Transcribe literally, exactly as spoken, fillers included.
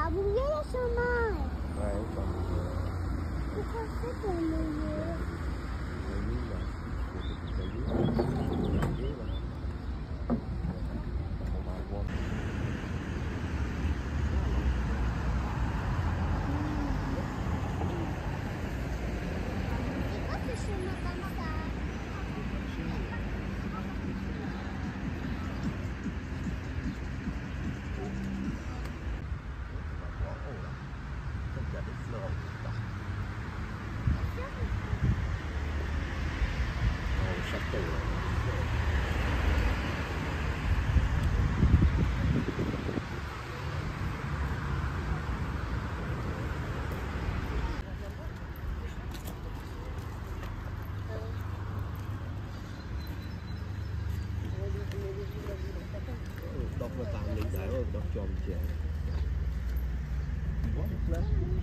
Kat Buya lah Syamai. Baik, Bang. Bukan saya Buya. Ini lah. Ini lah. Ini lah. Đọc vào tàng lính đáy rồi, đọc chòm chén.